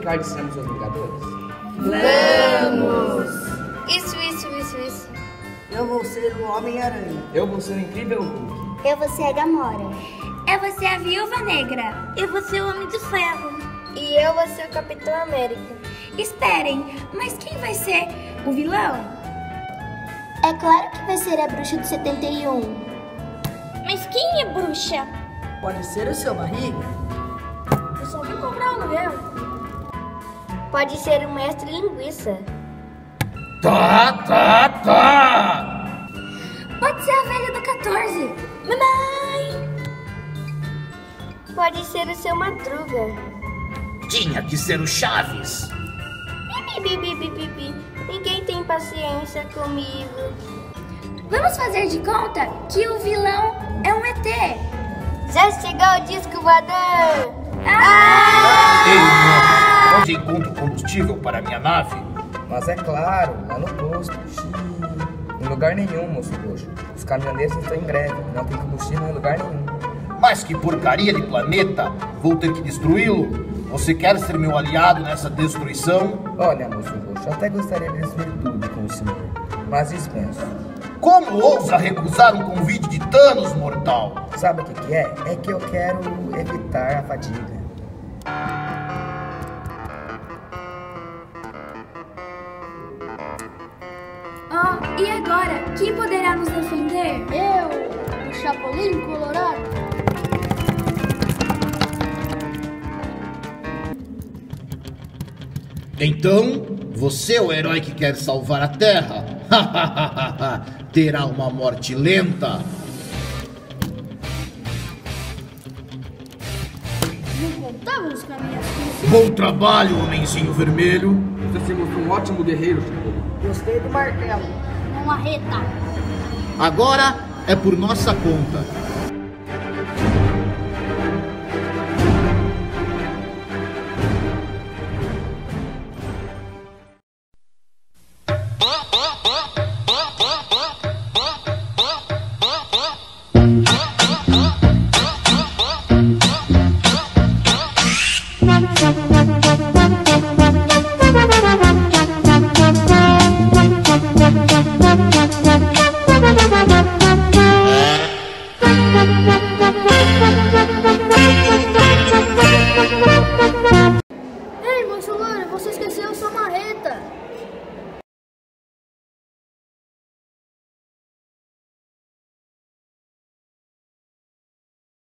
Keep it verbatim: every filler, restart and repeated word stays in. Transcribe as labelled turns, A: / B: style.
A: brincar de sermos os Vingadores?
B: Vamos!
C: Isso, isso, isso, isso.
B: Eu vou ser o Homem-Aranha.
A: Eu vou ser o incrível Hulk.
D: Eu vou ser a Gamora.
C: Eu vou ser a Viúva Negra. Eu vou ser o Homem de Ferro.
D: E eu vou ser o Capitão América.
C: Esperem, mas quem vai ser o vilão?
D: É claro que vai ser a Bruxa do setenta e um.
C: Mas quem é bruxa?
B: Pode ser o seu Barriga.
C: Eu só vim comprar o aluguel.
D: Pode ser o Mestre Linguiça.
E: Tá, tá, tá!
C: Pode ser a velha do quatorze. Mamãe!
D: Pode ser o seu Madruga.
E: Tinha que ser o Chaves.
D: Bi, bi, bi, bi, bi. Ninguém tem paciência comigo.
C: Vamos fazer de conta que o vilão é um E T.
D: Já chegou o disco voador.
C: Ah!
E: Ei, moço, onde encontro combustível para minha nave?
A: Mas é claro, lá no posto. Xiii. Em lugar nenhum, moço roxo. Os caminhoneiros estão em greve. Não tem combustível em lugar nenhum.
E: Mas que porcaria de planeta! Vou ter que destruí-lo? Você quer ser meu aliado nessa destruição?
A: Olha, moço roxo, eu até gostaria de destruir tudo com o senhor. Mas dispenso.
E: Como ousa recusar um convite de Thanos, mortal?
A: Sabe o que que é? É que eu quero evitar a fadiga.
C: Oh, e agora? Quem poderá nos defender?
D: Eu, o Chapolin Colorado.
E: Então, você é o herói que quer salvar a Terra? Terá uma morte lenta.
D: Não contávamos com a minha filha.
E: Bom trabalho, homenzinho vermelho.
A: Você se mostrou um ótimo guerreiro, Chico.
B: Gostei do martelo.
D: Uma reta.
E: Agora é por nossa conta.
D: Ei, moço loiro, você esqueceu sua marreta.